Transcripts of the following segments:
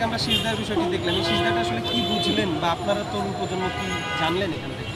আগে আমরা সিজদার বিষয়টি দেখলাম, এই সিজদাটা আসলে কি বুঝলেন বা আপনারা তরুণ প্রজন্ম কি জানলেন এখান থেকে?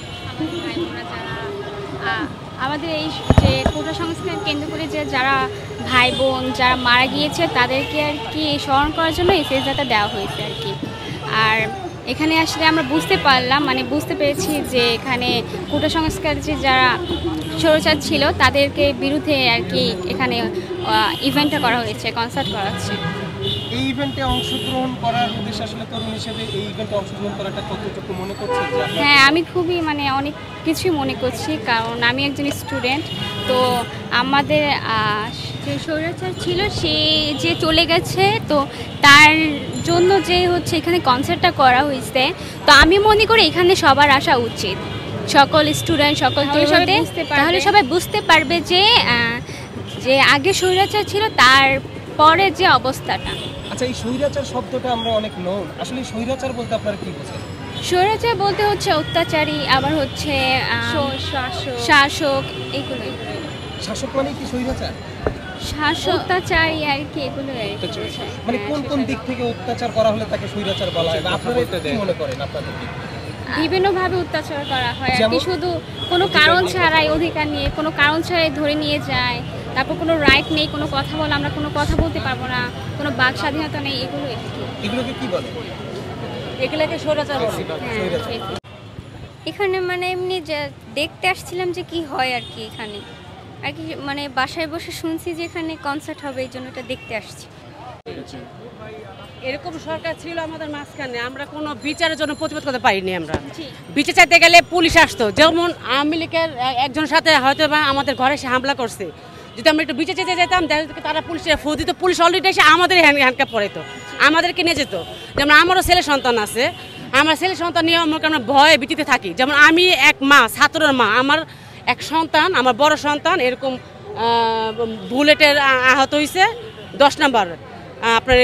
আমাদের এই যে কোটা সংস্কার কেন্দ্র করে যে যারা ভাই বোন যারা মারা গিয়েছে তাদেরকে আর কি স্মরণ করার জন্য এই সিজদাটা দেওয়া হয়েছে আর কি। আর এখানে আসলে আমরা বুঝতে পারলাম, মানে বুঝতে পেরেছি যে এখানে কোটা সংস্কার যে যারা স্বৈরাচার ছিল তাদেরকে বিরুদ্ধে আর কি এখানে ইভেন্টটা করা হয়েছে, কনসার্ট করা হচ্ছে। এই ইভেন্টে অংশগ্রহণ করার উদ্দেশ্যে আসলে তরুণ হিসেবে এই ইভেন্টে অংশগ্রহণ করাটা কতটুকু মনে করছেন? হ্যাঁ, আমি খুবই মানে অনেক কিছুই মনে করছি, কারণ আমি একজন স্টুডেন্ট। তো আমাদের যে স্বৈরাচার ছিল সে যে চলে গেছে, তো তার জন্য যে হচ্ছে এখানে কনসার্টটা করা হয়েছে, তো আমি মনে করি এখানে সবার আসা উচিত, সকল স্টুডেন্ট সকল তরুণদের, তাহলে সবাই বুঝতে পারবে যে যে আগে স্বৈরাচার ছিল তার পরে যে অবস্থাটা। আচ্ছা, এই স্বৈরাচার শব্দটা আমরা অনেক নন, আসলে স্বৈরাচার বলতে আপনারা কি বোঝেন? স্বৈরাচার বলতে হচ্ছে অত্যাচারী, আবার হচ্ছে শাসক, এগুলো। শাসক মানে কি স্বৈরাচার? শাসক অত্যাচারী আর কি, এগুলো মানে কোন কোন দিক থেকে অত্যাচার করা হলে তাকে স্বৈরাচার বলা হয়? আপনারা এটা কি মনে করেন? আপনাদের বিভিন্নভাবে অত্যাচার করা হয় আর কি, শুধু কোনো কারণ ছাড়াই, অধিকার নিয়ে কোনো কারণ ছাড়াই ধরে নিয়ে যায়, তারপর কোনো রাইট নেই, কোনো কথা বলে আমরা কোনো কথা বলতে পারবো না, কোনো বাক স্বাধীনতা নেই, এগুলোকে কি বলে? এগুলোকে স্বৈরাচার বলে। এখানে মানে এমনি যে দেখতে আসছিলাম যে কি হয় আর কি, এখানে আর কি মানে বাসায় বসে শুনছি যে এখানে কনসার্ট হবে, এই জন্য এটা দেখতে আসছি। এরকম সরকার ছিল আমাদের মাঝখানে, আমরা কোনো বিচারের জন্য প্রতিবাদ করতে পারিনি। আমরা বিচার চাইতে গেলে পুলিশ আসতো, যেমন আওয়ামী লীগের একজনের সাথে হয়তো বা আমাদের ঘরে এসে হামলা করছে, যদি আমরা একটু বিচার চাইতে যেতাম তারা পুলিশের ফু দিত, পুলিশ অলরেডি এসে আমাদের হ্যান্ডকাপ পড়াইতো, আমাদেরকে নিয়ে যেত। যেমন আমারও ছেলে সন্তান আছে, আমার ছেলে সন্তান নিয়ে আমরা ভয়ে ভীতিতে থাকি। যেমন আমি এক মা, ছাত্রের মা, আমার এক সন্তান, আমার বড় সন্তান এরকম বুলেটের আহত হয়েছে 10 নম্বর আপনার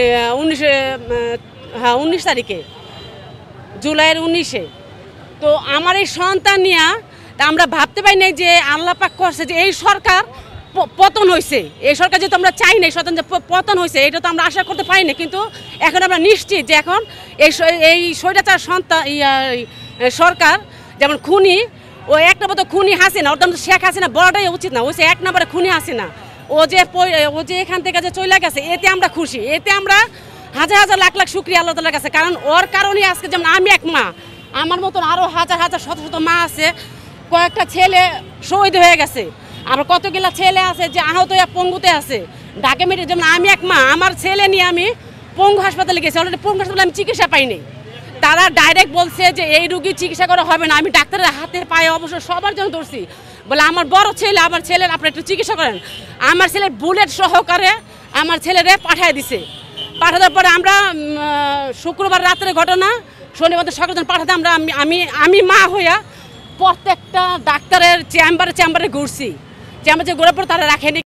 19 তারিখে, জুলাইয়ের 19-এ। তো আমার এই সন্তান নিয়ে আমরা ভাবতে পারি না যে আল্লাহ পাক করছে যে এই সরকার পতন হয়েছে, এই সরকার যেহেতু আমরা চাই না এই সন্তান যে পতন হয়েছে, এটা তো আমরা আশা করতে পারি না। কিন্তু এখন আমরা নিশ্চিত যে এখন এই স্বৈরাচার সরকার যেমন খুনি, ও এক নম্বর তো খুনি হাসিনা, ওর তো শেখ হাসিনা বড়টাই উচিত না, ও সে 1 নম্বরে খুনি হাসিনা। ও যে এখান থেকে যে চলে গেছে এতে আমরা খুশি, এতে আমরা হাজার হাজার লাখ লাখ শুকরিয়া আল্লাহ তাআলার কাছে। কারণ ওর কারণে আজকে যেমন আমি এক মা, আমার মতন আরও হাজার হাজার শত শত মা আছে, কয়েকটা ছেলে শহীদ হয়ে গেছে, আবার কতগুলা ছেলে আছে যে আহত হয়ে পঙ্গুতে আছে ঢাকা মেডিকেল। যেমন আমি এক মা, আমার ছেলে নিয়ে আমি পঙ্গু হাসপাতালে গেছি, অলরেডি পঙ্গু হাসপাতালে আমি চিকিৎসা পাইনি। তারা ডাইরেক্ট বলছে যে এই রুগী চিকিৎসা করা হবে না। আমি ডাক্তারের হাতে পায়ে অবশ্য সবার জন্য ধরছি, বলে আমার বড় ছেলে, আমার ছেলের আপনি একটু চিকিৎসা করেন। আমার ছেলের বুলেট সহকারে আমার ছেলেরে পাঠিয়ে দিছে। পাঠানোর পরে আমরা শুক্রবার রাত্রে ঘটনা, শনিবার সকালে পাঠাতে আমি মা হইয়া প্রত্যেকটা ডাক্তারের চেম্বারে ঘুরছি, চেম্বারে ঘুরার পর তারা রাখেনি।